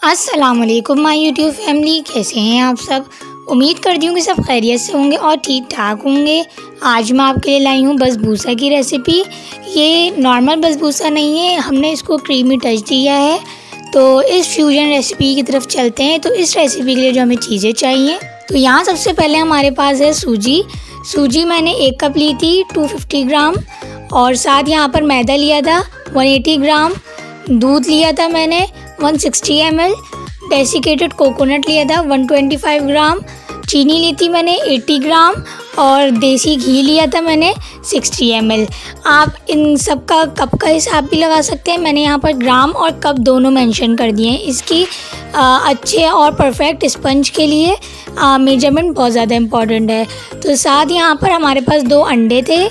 अस्सलाम वालेकुम my YouTube family, कैसे हैं आप सब। उम्मीद करती हूँ कि सब खैरियत से होंगे और ठीक ठाक होंगे। आज मैं आपके लिए लाई हूँ बसबूसा की रेसिपी। ये नॉर्मल बसबूसा नहीं है, हमने इसको क्रीमी टच दिया है। तो इस फ्यूजन रेसिपी की तरफ चलते हैं। तो इस रेसिपी के लिए जो हमें चीज़ें चाहिए, तो यहाँ सबसे पहले हमारे पास है सूजी मैंने 1 कप ली थी 250 ग्राम, और साथ यहाँ पर मैदा लिया था 180 ग्राम, दूध लिया था मैंने 160 ml, डेसिकेटेड कोकोनट लिया था 125 ग्राम, चीनी ली थी मैंने 80 ग्राम और देसी घी लिया था मैंने 60 ml। आप इन सब का कप का हिसाब भी लगा सकते हैं। मैंने यहाँ पर ग्राम और कप दोनों मेंशन कर दिए हैं। इसकी अच्छे और परफेक्ट स्पंज के लिए मेजरमेंट बहुत ज़्यादा इम्पॉर्टेंट है। तो साथ यहाँ पर हमारे पास 2 अंडे थे,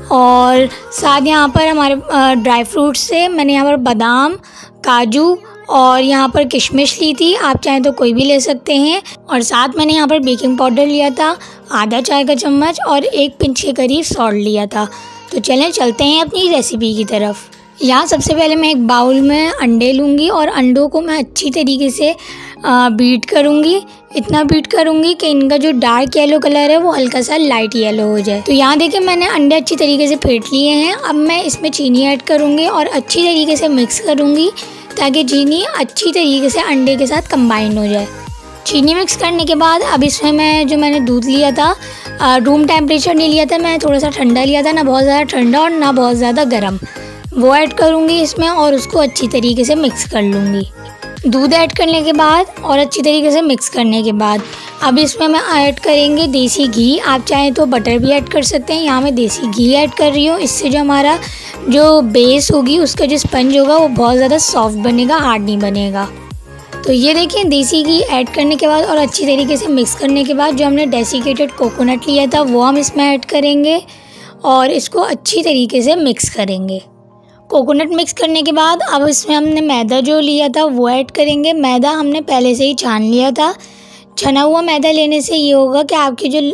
और साथ यहाँ पर हमारे ड्राई फ्रूट्स थे। मैंने यहाँ पर बादाम, काजू और यहाँ पर किशमिश ली थी, आप चाहें तो कोई भी ले सकते हैं। और साथ मैंने यहाँ पर बेकिंग पाउडर लिया था आधा चाय का चम्मच, और 1 पिंच के करीब सॉल्ट लिया था। तो चलते हैं अपनी रेसिपी की तरफ। यहाँ सबसे पहले मैं एक बाउल में अंडे लूँगी और अंडों को मैं अच्छी तरीके से बीट करूँगी। इतना बीट करूँगी कि इनका जो डार्क येलो कलर है वो हल्का सा लाइट येलो हो जाए। तो यहाँ देखिए मैंने अंडे अच्छी तरीके से फेंट लिए हैं। अब मैं इसमें चीनी ऐड करूँगी और अच्छी तरीके से मिक्स करूँगी ताकि चीनी अच्छी तरीके से अंडे के साथ कंबाइन हो जाए। चीनी मिक्स करने के बाद अब इसमें मैंने दूध लिया था, रूम टेम्परेचर नहीं लिया था, मैं थोड़ा सा ठंडा लिया था, ना बहुत ज़्यादा ठंडा और ना बहुत ज़्यादा गर्म, वो ऐड करूँगी इसमें और उसको अच्छी तरीके से मिक्स कर लूँगी। दूध ऐड करने के बाद और अच्छी तरीके से मिक्स करने के बाद अब इसमें मैं ऐड करेंगे देसी घी। आप चाहें तो बटर भी ऐड कर सकते हैं। यहाँ मैं देसी घी ऐड कर रही हूँ। इससे जो हमारा जो बेस होगी, उसका जो स्पंज होगा वो बहुत ज़्यादा सॉफ्ट बनेगा, हार्ड नहीं बनेगा। तो ये देखिए देसी घी ऐड करने के बाद और अच्छी तरीके से मिक्स करने के बाद जो हमने डेसिकेटेड कोकोनट लिया था वो हम इसमें ऐड करेंगे और इसको अच्छी तरीके से मिक्स करेंगे। कोकोनट मिक्स करने के बाद अब इसमें हमने मैदा जो लिया था वो ऐड करेंगे। मैदा हमने पहले से ही छान लिया था। छना हुआ मैदा लेने से ये होगा कि आपकी जो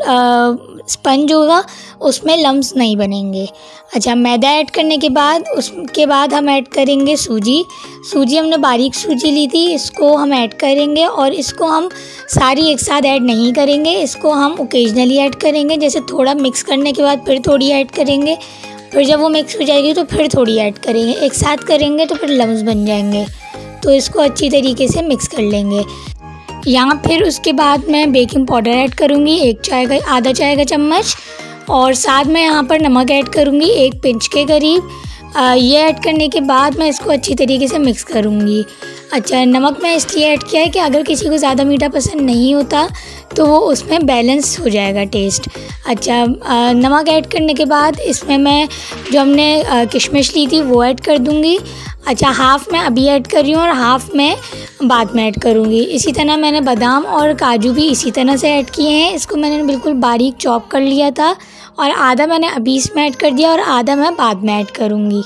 स्पंज होगा उसमें लम्स नहीं बनेंगे। अच्छा, मैदा ऐड करने के बाद उसके बाद हम ऐड करेंगे सूजी हमने बारीक सूजी ली थी, इसको हम ऐड करेंगे और इसको हम सारी एक साथ ऐड नहीं करेंगे, इसको हम ओकेजनली ऐड करेंगे। जैसे थोड़ा मिक्स करने के बाद फिर थोड़ी ऐड करेंगे, फिर जब वो मिक्स हो जाएगी तो फिर थोड़ी ऐड करेंगे। एक साथ करेंगे तो फिर लम्स बन जाएंगे। तो इसको अच्छी तरीके से मिक्स कर लेंगे। यहाँ फिर उसके बाद मैं बेकिंग पाउडर ऐड करूँगी आधा चाय का चम्मच, और साथ में यहाँ पर नमक ऐड करूँगी 1 पिंच के करीब। ये ऐड करने के बाद मैं इसको अच्छी तरीके से मिक्स करूँगी। अच्छा, नमक मैं इसलिए ऐड किया है कि अगर किसी को ज़्यादा मीठा पसंद नहीं होता तो वो उसमें बैलेंस हो जाएगा टेस्ट। अच्छा, नमक ऐड करने के बाद इसमें मैं जो हमने किशमिश ली थी वो ऐड कर दूँगी। अच्छा, हाफ़ मैं अभी ऐड कर रही हूँ और हाफ़ मैं बाद में ऐड करूँगी। इसी तरह मैंने बादाम और काजू भी इसी तरह से ऐड किए हैं। इसको मैंने बिल्कुल बारीक चॉप कर लिया था और आधा मैंने अभी इसमें ऐड कर दिया और आधा मैं बाद में ऐड करूँगी।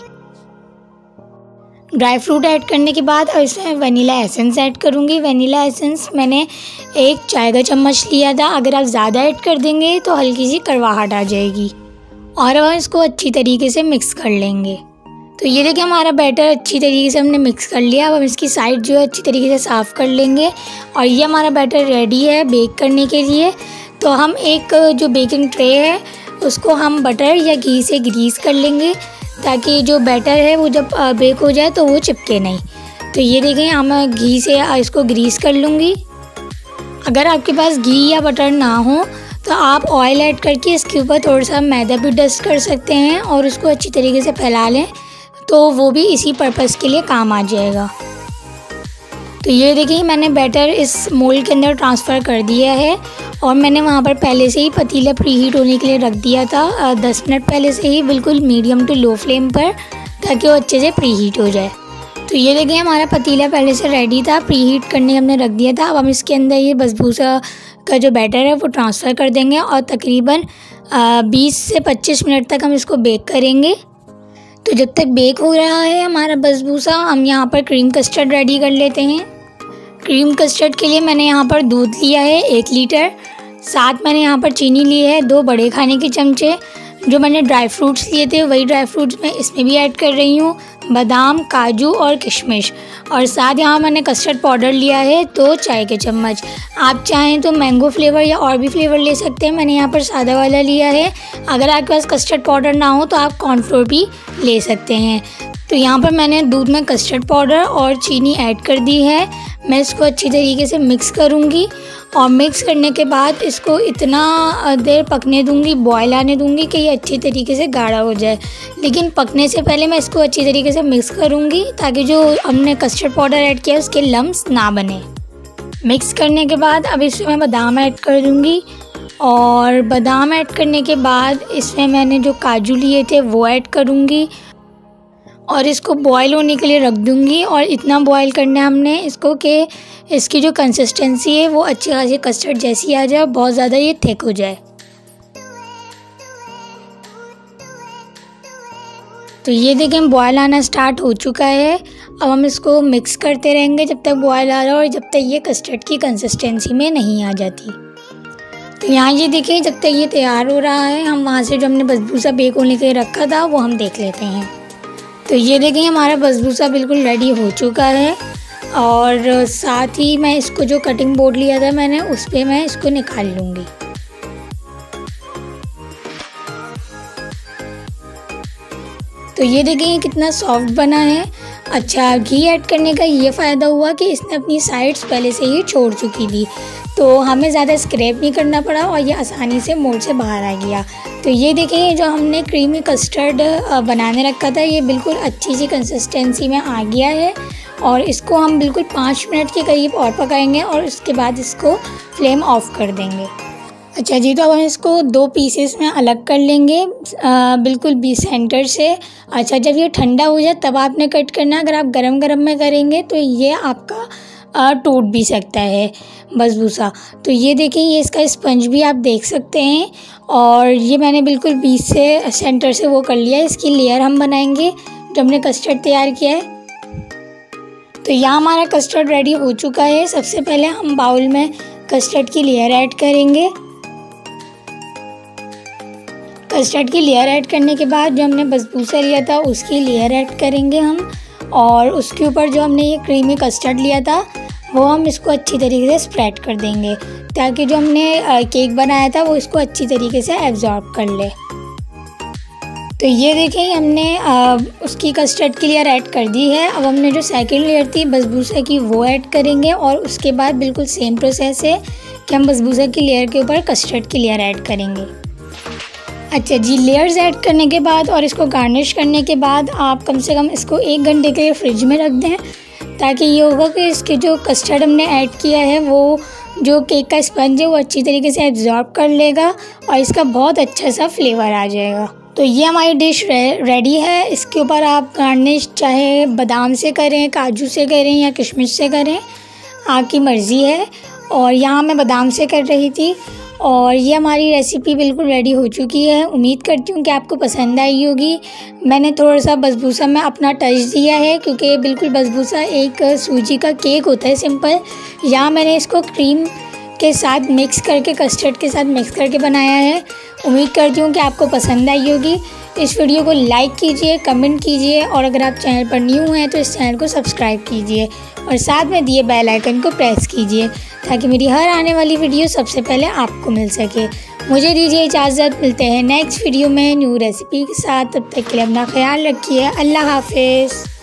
ड्राई फ्रूट ऐड करने के बाद अब इसमें वनीला एसेंस ऐड करूँगी। वनीला एसेंस मैंने 1 चाय का चम्मच लिया था। अगर आप ज़्यादा ऐड कर देंगे तो हल्की सी कड़वाहट आ जाएगी। और अब हम इसको अच्छी तरीके से मिक्स कर लेंगे। तो ये देखिए हमारा बैटर अच्छी तरीके से हमने मिक्स कर लिया। अब हम इसकी साइड जो है अच्छी तरीके से साफ़ कर लेंगे और ये हमारा बैटर रेडी है बेक करने के लिए। तो हम एक जो बेकिंग ट्रे है उसको हम बटर या घी से ग्रीस कर लेंगे ताकि जो बैटर है वो जब बेक हो जाए तो वो चिपके नहीं। तो ये देखें हम घी से इसको ग्रीस कर लूँगी। अगर आपके पास घी या बटर ना हो तो आप ऑयल ऐड करके इसके ऊपर थोड़ा सा मैदा भी डस्ट कर सकते हैं और उसको अच्छी तरीके से फैला लें, तो वो भी इसी पर्पस के लिए काम आ जाएगा। तो ये देखिए मैंने बैटर इस मोल्ड के अंदर ट्रांसफ़र कर दिया है और मैंने वहाँ पर पहले से ही पतीला प्री हीट होने के लिए रख दिया था 10 मिनट पहले से ही, बिल्कुल मीडियम टू लो फ्लेम पर, ताकि वो अच्छे से प्री हीट हो जाए। तो ये देखिए हमारा पतीला पहले से रेडी था, प्री हीट करने हमने रख दिया था। अब हम इसके अंदर ये बसबूसा का जो बैटर है वो ट्रांसफ़र कर देंगे और तकरीबन 20 से 25 मिनट तक हम इसको बेक करेंगे। तो जब तक बेक हो रहा है हमारा बसबूसा, हम यहाँ पर क्रीम कस्टर्ड रेडी कर लेते हैं। क्रीम कस्टर्ड के लिए मैंने यहाँ पर दूध लिया है 1 लीटर, साथ मैंने यहाँ पर चीनी ली है 2 बड़े खाने के चमचे, जो मैंने ड्राई फ्रूट्स लिए थे वही ड्राई फ्रूट्स मैं इसमें भी ऐड कर रही हूँ, बादाम, काजू और किशमिश। और साथ यहाँ मैंने कस्टर्ड पाउडर लिया है 2 चाय के चम्मच। आप चाहें तो मैंगो फ्लेवर या और भी फ्लेवर ले सकते हैं, मैंने यहाँ पर सादा वाला लिया है। अगर आपके पास कस्टर्ड पाउडर ना हो तो आप कॉर्नफ्लोर भी ले सकते हैं। तो यहाँ पर मैंने दूध में कस्टर्ड पाउडर और चीनी ऐड कर दी है। मैं इसको अच्छी तरीके से मिक्स करूँगी और मिक्स करने के बाद इसको इतना देर पकने दूँगी, बॉयल आने दूँगी कि ये अच्छी तरीके से गाढ़ा हो जाए। लेकिन पकने से पहले मैं इसको अच्छी तरीके से मिक्स करूँगी ताकि जो हमने कस्टर्ड पाउडर ऐड किया उसके लम्स ना बने। मिक्स करने के बाद अब इसमें मैं बादाम ऐड कर दूँगी और बादाम ऐड करने के बाद इसमें मैंने जो काजू लिए थे वो ऐड करूँगी और इसको बॉयल होने के लिए रख दूँगी। और इतना बॉयल करना है हमने इसको कि इसकी जो कंसिस्टेंसी है वो अच्छी खासी कस्टर्ड जैसी आ जाए, बहुत ज़्यादा ये थिक हो जाए। तो ये देखें बॉयल आना स्टार्ट हो चुका है। अब हम इसको मिक्स करते रहेंगे जब तक बॉयल आ रहा है और जब तक ये कस्टर्ड की कंसिस्टेंसी में नहीं आ जाती। तो यहाँ ये देखिए जब तक ये तैयार हो रहा है हम वहाँ से जो हमने बसबूसा बेक होने के लिए रखा था वो हम देख लेते हैं। तो ये देखें हमारा बसबूसा बिल्कुल रेडी हो चुका है और साथ ही मैं इसको जो कटिंग बोर्ड लिया था मैंने उस पर मैं इसको निकाल लूँगी। तो ये देखें ये कितना सॉफ्ट बना है। अच्छा, घी ऐड करने का ये फ़ायदा हुआ कि इसने अपनी साइड्स पहले से ही छोड़ चुकी थी, तो हमें ज़्यादा स्क्रैप नहीं करना पड़ा और ये आसानी से मोल्ड से बाहर आ गया। तो ये देखें ये जो हमने क्रीमी कस्टर्ड बनाने रखा था ये बिल्कुल अच्छी सी कंसिस्टेंसी में आ गया है और इसको हम बिल्कुल 5 मिनट के करीब और पकाएंगे और उसके बाद इसको फ्लेम ऑफ कर देंगे। अच्छा जी, तो अब हम इसको 2 पीसेस में अलग कर लेंगे बिल्कुल भी सेंटर से। अच्छा, जब ये ठंडा हो जाए तब आपने कट करना, अगर आप गरम गरम में करेंगे तो ये आपका टूट भी सकता है बसबूसा। तो ये देखिए ये इसका स्पंज भी आप देख सकते हैं और ये मैंने बिल्कुल बीच से सेंटर से वो कर लिया है। इसकी लेयर हम बनाएंगे जो हमने कस्टर्ड तैयार किया है। तो यहाँ हमारा कस्टर्ड रेडी हो चुका है। सबसे पहले हम बाउल में कस्टर्ड की लेयर ऐड करेंगे। कस्टर्ड की लेयर ऐड करने के बाद जो हमने बसबूसा लिया था उसकी लेयर ऐड करेंगे हम और उसके ऊपर जो हमने ये क्रीमी कस्टर्ड लिया था वो हम इसको अच्छी तरीके से स्प्रेड कर देंगे ताकि जो हमने केक बनाया था वो इसको अच्छी तरीके से एब्जॉर्ब कर ले। तो ये देखें हमने उसकी कस्टर्ड की लेयर ऐड कर दी है। अब हमने जो सेकंड लेयर थी बसबूसा की वो ऐड करेंगे और उसके बाद बिल्कुल सेम प्रोसेस है कि हम बसबूसा की लेयर के ऊपर कस्टर्ड की लेयर ऐड करेंगे। अच्छा जी, लेयर्स ऐड करने के बाद और इसको गार्निश करने के बाद आप कम से कम इसको 1 घंटे के लिए फ्रिज में रख दें ताकि ये होगा कि इसके जो कस्टर्ड हमने ऐड किया है वो जो केक का स्पंज है वो अच्छी तरीके से एब्जॉर्ब कर लेगा और इसका बहुत अच्छा सा फ्लेवर आ जाएगा। तो ये हमारी डिश रेडी है। इसके ऊपर आप गार्निश चाहे बादाम से करें, काजू से करें या किशमिश से करें, आपकी मर्ज़ी है। और यहाँ मैं बादाम से कर रही थी और ये हमारी रेसिपी बिल्कुल रेडी हो चुकी है। उम्मीद करती हूँ कि आपको पसंद आई होगी। मैंने थोड़ा सा बसबूसा में अपना टच दिया है क्योंकि बिल्कुल बसबूसा एक सूजी का केक होता है सिंपल। यहाँ मैंने इसको क्रीम के साथ मिक्स करके, कस्टर्ड के साथ मिक्स करके बनाया है। उम्मीद करती हूँ कि आपको पसंद आई होगी। इस वीडियो को लाइक कीजिए, कमेंट कीजिए और अगर आप चैनल पर न्यू हैं तो इस चैनल को सब्सक्राइब कीजिए और साथ में दिए बेल आइकन को प्रेस कीजिए ताकि मेरी हर आने वाली वीडियो सबसे पहले आपको मिल सके। मुझे दीजिए इजाज़त, मिलते हैं नेक्स्ट वीडियो में न्यू रेसिपी के साथ। तब तक के लिए अपना ख्याल रखिए। अल्लाह हाफिज़।